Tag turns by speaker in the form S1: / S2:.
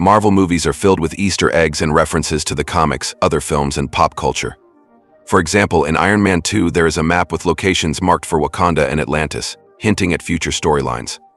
S1: Marvel movies are filled with Easter eggs and references to the comics, other films, and pop culture. For example, in Iron Man 2, there is a map with locations marked for Wakanda and Atlantis, hinting at future storylines.